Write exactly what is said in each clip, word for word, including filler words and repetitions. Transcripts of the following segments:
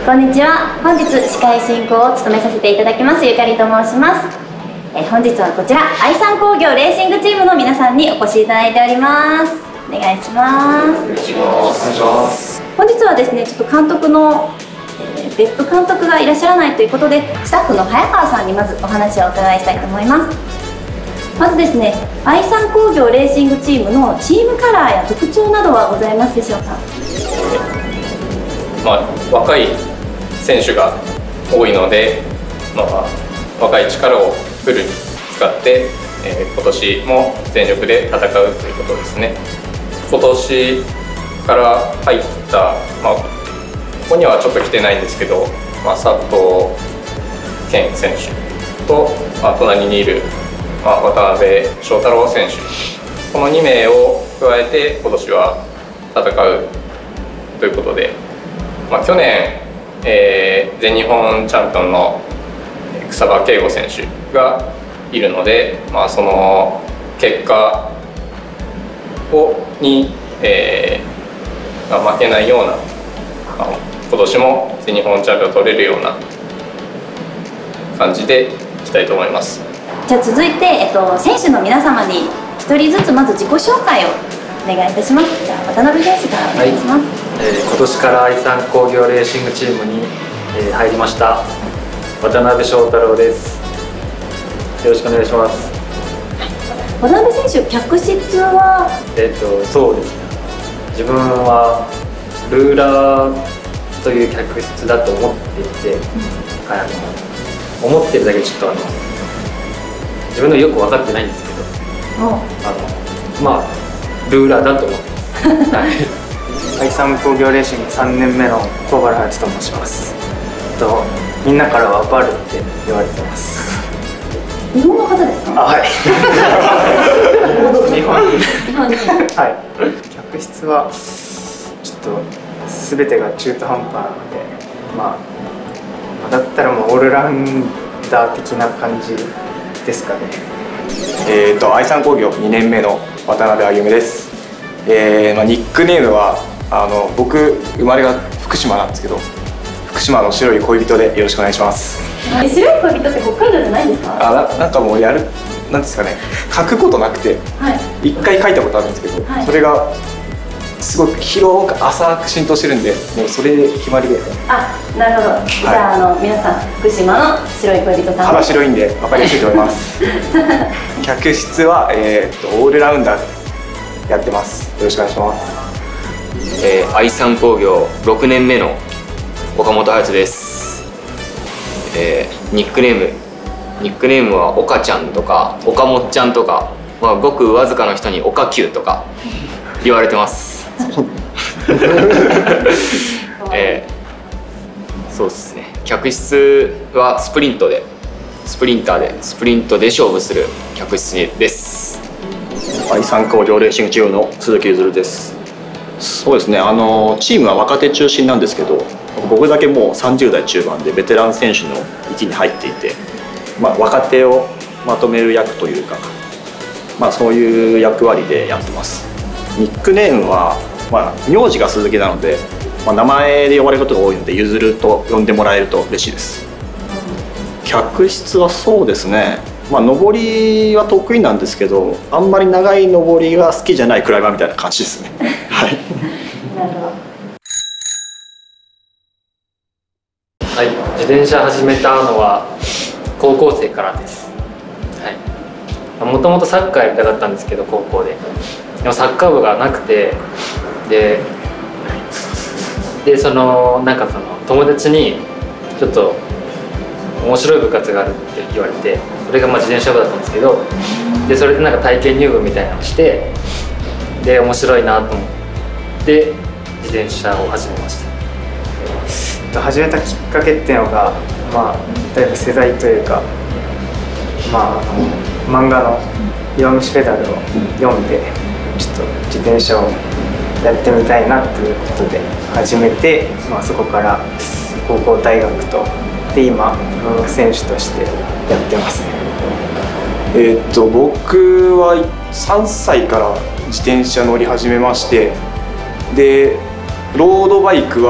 こんにちは。本日司会進行を務めさせていただきますゆかりと申します。え本日はこちら愛産工業レーシングチームの皆さんにお越しいただいております。お願いします。お願いします。本日はですね、ちょっと監督の、えー、別府監督がいらっしゃらないということで、スタッフの早川さんにまずお話をお伺いしたいと思います。まずですね、愛産工業レーシングチームのチームカラーや特徴などはございますでしょうか。 まあ、若い選手が多いので、まあ、若い力をフルに使って、えー、今年も全力で戦うということですね。今年から入った、まあ、ここにはちょっと来てないんですけど、まあ、佐藤健選手と、まあ、隣にいる、まあ、渡辺翔太郎選手、このに名を加えて今年は戦うということで、まあ、去年えー、全日本チャンピオンの草場圭吾選手がいるので、まあ、その結果をに、えーまあ、負けないような、まあ、今年も全日本チャンピオンを取れるような感じでいきたいと思います。 じゃあ続いて、えっと、選手の皆様にひとりずつまず自己紹介をお願いいたします。じゃあ渡辺選手からお願いします。はい、 えー、今年から愛産工業レーシングチームに、えー、入りました渡辺翔太郎です。よろしくお願いします。 渡辺選手、客室はえっとそうですね、自分はルーラーという客室だと思っていて、うん、はい、あの思ってるだけちょっとあの自分のよく分かってないんですけど、あのまあルーラーだと思ってます。はい、 愛産工業レーシングさんねんめの小原隼人と申します。とみんなからはバルって言われてます。 日本の方ですか？ あ、はい。日本に。 日本に。 はい。客室はちょっと全てが中途半端なので、まあだったらもうオールラウンダー的な感じですかね。 えっと愛産工業にねんめの渡辺歩です。えーまあ、ニックネームはあの僕生まれが福島なんですけど、福島の白い恋人でよろしくお願いします。 白い恋人って北海道じゃないんですか？ あ な, なんかもうやるなんですかね、書くことなくて、はい、いっかい書いたことあるんですけど、はい、それがすごく広く浅く浸透してるんで、もうそれで決まりで。 あ、なるほど、はい、じゃあ、あの皆さん福島の白い恋人さん、 肌白いんで分かりやすいと思います客室は、えー、っとオールラウンダーでやってます。よろしくお願いします。 えー、愛産工業ろくねんめの岡本隼人です。えー、ニックネームニックネームは岡ちゃんとか岡もっちゃんとか、まあ、ごくわずかの人に岡Qとか言われてますえー、そうですね、客室はスプリントでスプリンターでスプリントで勝負する客室です。 愛産工業レーシングチームの鈴木譲です。そうですね、あのチームは若手中心なんですけど、僕だけもうさんじゅう代中盤でベテラン選手の域に入っていて、まあ、若手をまとめる役というか、まあ、そういう役割でやってます。ニックネームは、まあ、名字が鈴木なので、まあ、名前で呼ばれることが多いので、譲と呼んでもらえると嬉しいです。客室はそうですね、まあ、上りは得意なんですけど、あんまり長い上りが好きじゃないクライマーみたいな感じですね。はい。 なるほど。 はい、自転車始めたのは高校生からです。はい。もともとサッカーやりたかったんですけど、高校で。でもサッカー部がなくて、で、でそのなんかその友達にちょっと面白い部活があるって言われて、それがまあ自転車部だったんですけど、でそれでなんか体験入部みたいなのをして、で面白いなと思って自転車を始めました。 始めたきっかけっていうのが、まあだいぶ世代というか、まあ漫画の「弱虫ペダル」を読んで、ちょっと自転車をやってみたいなということで始めて、まあ、そこから高校大学とで今選手としてやってますね。 えー、っと僕はさんさいから自転車乗り始めまして、でロードバイクは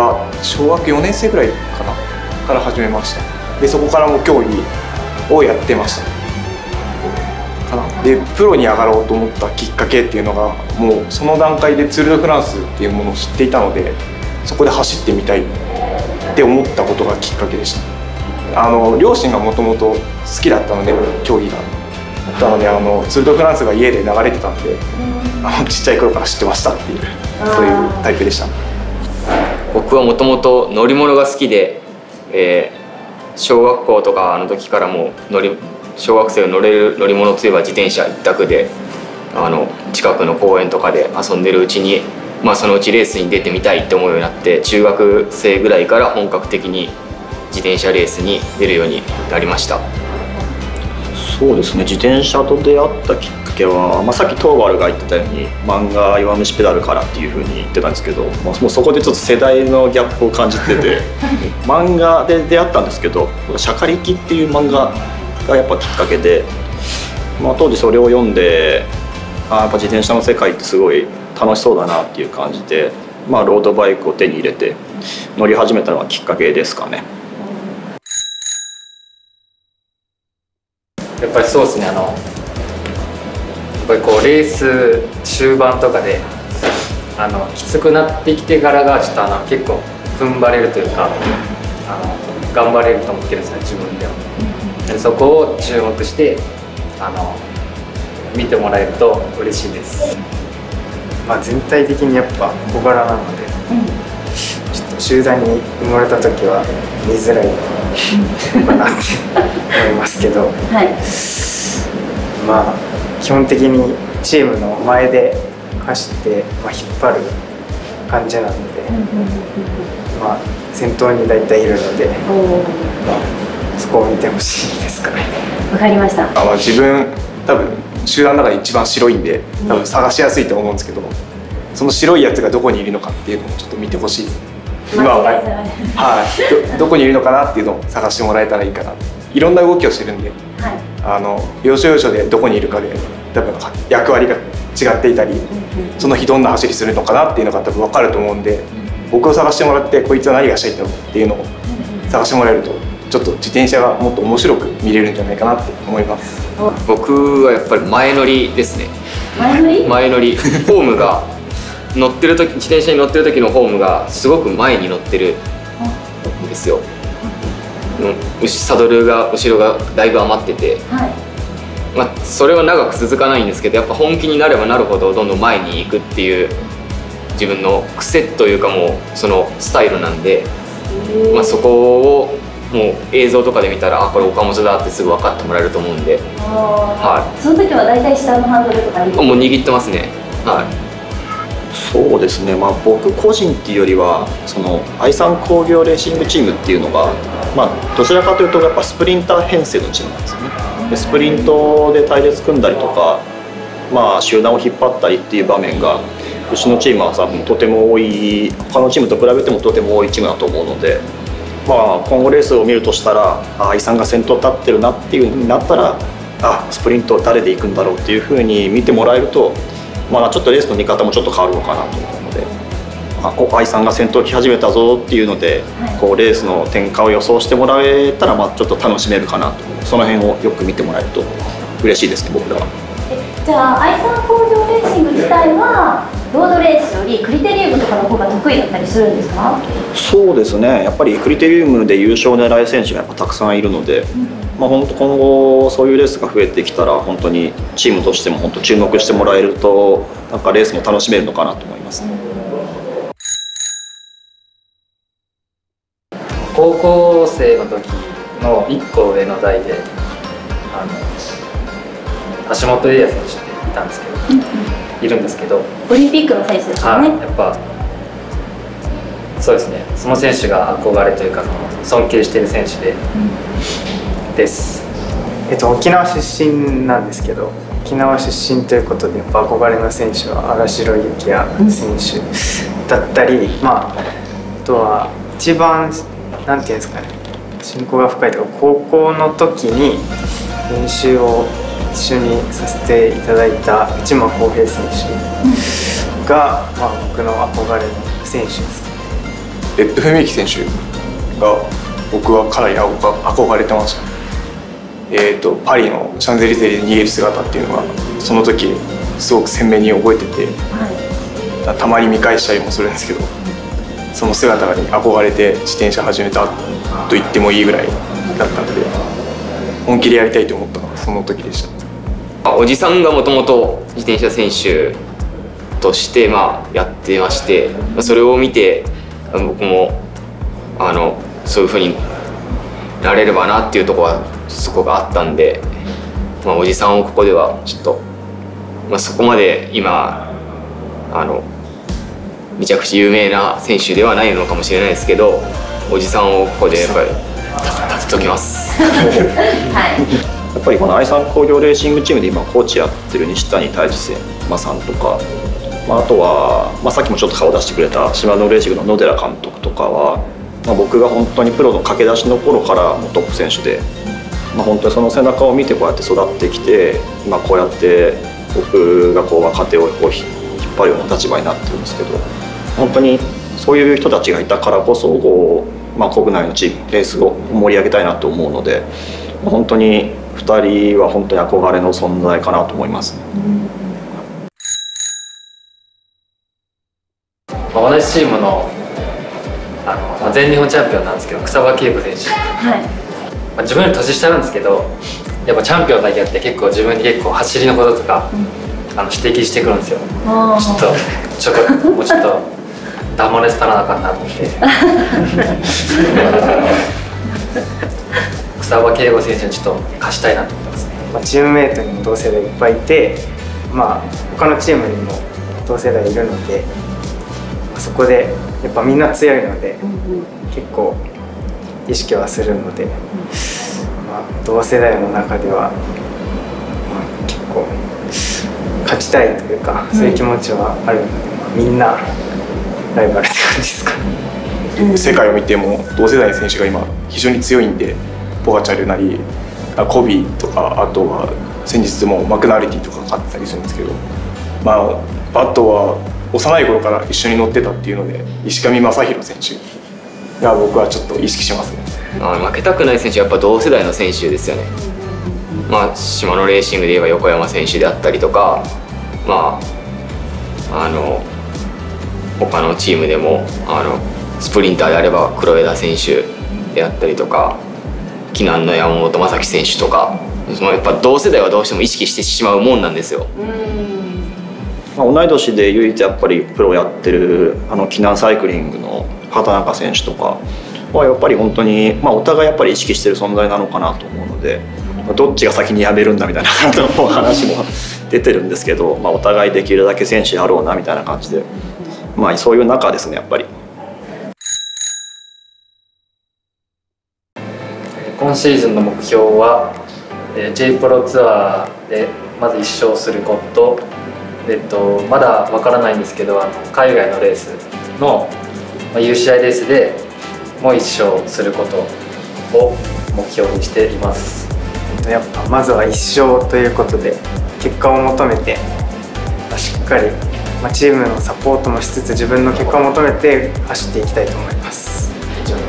小学よねん生ぐらいかなから始めました。でそこからも競技をやってましたかな。でプロに上がろうと思ったきっかけっていうのがもうその段階でツール・ド・フランスっていうものを知っていたので、そこで走ってみたいって思ったことがきっかけでした。あの両親がもともと好きだったので競技がだったので、あのツール・ド・フランスが家で流れてたんで、あのちっちゃい頃から知ってましたっていうそういうタイプでした。 僕はもともと乗り物が好きで、えー小学校とかの時からも乗り小学生が乗れる乗り物といえば自転車一択で、あの近くの公園とかで遊んでるうちに、まあ、そのうちレースに出てみたいって思うようになって、中学生ぐらいから本格的に自転車レースに出るようになりました。 そうですね、自転車と出会ったきっかけは、まあ、さっき東原が言ってたように漫画「弱虫ペダル」からっていうふうに言ってたんですけど、まあ、もうそこでちょっと世代のギャップを感じてて漫画で出会ったんですけど「シャカリキ」っていう漫画がやっぱきっかけで、まあ、当時それを読んで、あやっぱ自転車の世界ってすごい楽しそうだなっていう感じで、まあ、ロードバイクを手に入れて乗り始めたのがきっかけですかね。 やっぱりそうですね、あのやっぱりこうレース終盤とかであのきつくなってきてからがちょっとあの結構踏ん張れるというか、あの頑張れると思ってるんですね、自分では。でそこを注目してあの見てもらえると嬉しいです。 まあ、全体的にやっぱ小柄なので、ちょっと集団に埋もれた時は見づらいのかなって思いますけど、 はい、 まあ基本的にチームの前で走って、まあ、引っ張る感じなので、まあ、先頭に大体いるので、まあ、そこを見てほしいですかね。 わかりました。 あ、まあ、自分多分集団の中で一番白いんで多分探しやすいと思うんですけど、その白いやつがどこにいるのかっていうのをちょっと見てほしい。今は、はい、ど, どこにいるのかなっていうのを探してもらえたらいいかな。いろんな動きをしてるんで、はい、あの要所要所でどこにいるかで多分役割が違っていたり、その日どんな走りするのかなっていうのが多分分かると思うんで、僕を探してもらってこいつは何がしたいんだろうっていうのを探してもらえると、ちょっと自転車がもっと面白く見れるんじゃないかなって思います。 僕はやっぱり前乗りですね。 前乗り？前乗り。ホームが乗ってる時、自転車に乗ってる時のホームがすごく前に乗ってるんですよ。サドルが後ろがだいぶ余ってて、はい、まあそれは長く続かないんですけど、やっぱ本気になればなるほどどんどん前に行くっていう自分の癖というか、もうそのスタイルなんで、まあそこをもう映像とかで見たら、あ、これ岡本だってすぐ分かってもらえると思うんで、 はい、その時は大体下のハンドルとかもう握ってますね。はい。 そうですね、まあ、僕個人っていうよりはその愛三工業レーシングチームっていうのが、まあ、どちらかというとやっぱスプリンター編成のチームなんですよね。でスプリントで隊列組んだりとか、まあ、集団を引っ張ったりっていう場面がうちのチームは多分とても多い、他のチームと比べてもとても多いチームだと思うので、まあ、今後レースを見るとしたら、愛さんが先頭立ってるなっていう風になったら、あ、スプリント誰で行くんだろうっていう風に見てもらえると、まあ、ちょっとレースの見方もちょっと変わるのかなと思うので、あ、こう愛さんが先頭来始めたぞっていうので、こうレースの展開を予想してもらえたら、まあちょっと楽しめるかなと。その辺をよく見てもらえると嬉しいですね、僕らは。 じゃあ愛三工業レーシング自体はロードレースよりクリテリウムとかの方が得意だったりするんですか？ そうですね、やっぱりクリテリウムで優勝を狙える選手がやっぱたくさんいるので、うん、まあ本当今後そういうレースが増えてきたら、本当にチームとしても本当注目してもらえると、なんかレースも楽しめるのかなと思いますね。 高校生の時のいっこ上の代で、あの橋本英也選手っていたんですけど、うん、いるんですけど、 オリンピックの選手ですよね。 はい、やっぱそうですね、その選手が憧れというか尊敬している選手で、うん、です。 えっと沖縄出身なんですけど、沖縄出身ということでやっぱ憧れの選手は荒城幸也選手だったり、うん、まああとは一番なんていうんですかね、親交が深いというか、高校の時に練習を一緒にさせていただいた内間航平選手が、まあ、僕の憧れの選手です。 レッド文幸選手が僕はかなり憧れてました。えーとパリのシャンゼリゼで逃げる姿っていうのがその時すごく鮮明に覚えてて、はい、たまに見返したりもするんですけど、その姿に憧れて自転車始めたと言ってもいいぐらいだったので、本気でやりたいと思ったのがその時でした。 おじさんがもともと自転車選手としてまあやってまして、それを見て僕もあのそういうふうになれればなっていうところはすごくあったんで、まあ、おじさんをここではちょっと、まあ、そこまで今あのめちゃくちゃ有名な選手ではないのかもしれないですけど、おじさんをここでやっぱり立てときます。はい、 やっぱりこの愛産工業レーシングチームで今コーチやってる西谷泰治さんとか、まあ、あとは、まあ、さっきもちょっと顔出してくれたシマノレーシングの野寺監督とかは、まあ、僕が本当にプロの駆け出しの頃からもうトップ選手で、まあ、本当にその背中を見てこうやって育ってきて、今こうやって僕がこう若手をこう引っ張るような立場になってるんですけど、本当にそういう人たちがいたからこそこう、まあ、国内のチームレースを盛り上げたいなと思うので、本当にふたりは本当に憧れの存在かなと思います。 まあ、同じチームのあの、まあ、全日本チャンピオンなんですけど草場圭吾選手、はい、まあ、自分より年下なんですけど、やっぱチャンピオンだけやって結構自分に結構走りのこととか、うん、あの指摘してくるんですよ。ちょっとちょっともうちょっとダモネス足らなあかんなと思って草場圭吾選手にちょっと貸したいなと思ってますね。 まあ、チームメートにも同世代いっぱいいて、まあ、他のチームにも同世代いるので、そこでやっぱみんな強いので、うん、結構意識はするので、うん、まあ、同世代の中では、まあ、結構勝ちたいというか、うん、そういう気持ちはあるので、まあ、みんなライバルって感じですかね。 うん、世界を見ても同世代の選手が今非常に強いんで、ポガチャルなりコビーとか、あとは先日もマクナルティとか勝ってたりするんですけど、まあ、あとは幼い頃から一緒に乗ってたっていうので石上正弘選手が僕はちょっと意識しますね。 あ、負けたくない選手はやっぱ同世代の選手ですよね。まあ、島のレーシングで言えば横山選手であったりとか、まあ、あの他のチームでもあのスプリンターであれば黒枝選手であったりとか、紀南の山本正樹選手とか、やっぱ同世代はどうしても意識してしまうもんなんですよ。 まあ、同い年で唯一やっぱりプロやってるあの紀南サイクリングの畑中選手とかはやっぱり本当に、まあ、お互いやっぱり意識してる存在なのかなと思うので、まあ、どっちが先に辞めるんだみたいな話も出てるんですけど、まあ、お互いできるだけ選手やろうなみたいな感じで、まあ、そういう中ですねやっぱり。 今シーズンの目標は J プロツアーでまずいっ勝すること、えっと、まだわからないんですけど、あの海外のレースの、まあ、ユーシーアイ レースでもういっ勝することを目標にしています。 やっぱまずはいっ勝ということで結果を求めて、まあ、しっかり、まあ、チームのサポートもしつつ自分の結果を求めて走っていきたいと思います。以上です。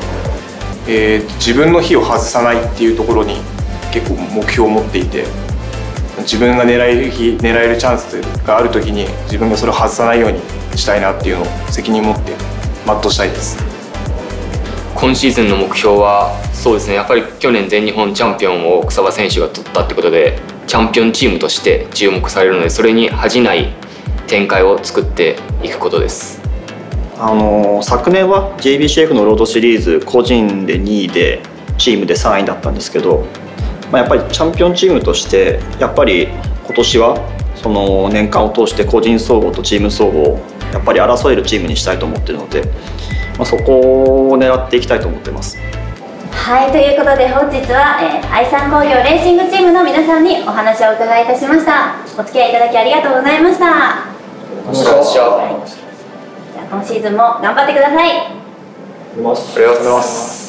えー、自分の火を外さないっていうところに結構目標を持っていて、自分が狙える日狙えるチャンスがある時に自分がそれを外さないようにしたいなっていうのを責任を持って全うしたいです。 今シーズンの目標はそうですね、やっぱり去年全日本チャンピオンを草場選手が取ったってことでチャンピオンチームとして注目されるので、それに恥じない展開を作っていくことです。 あの昨年は ジェイビーシーエフ のロードシリーズ個人でにいでチームでさんいだったんですけど、まあ、やっぱりチャンピオンチームとしてやっぱり今年はその年間を通して個人総合とチーム総合をやっぱり争えるチームにしたいと思っているので、まあ、そこを狙っていきたいと思ってます。 はい、ということで本日は、えー、愛産工業レーシングチームの皆さんにお話をお伺いいたしました。お付き合いいただきありがとうございました。はい、じゃあ今シーズンも頑張ってください。 ありがとうございます。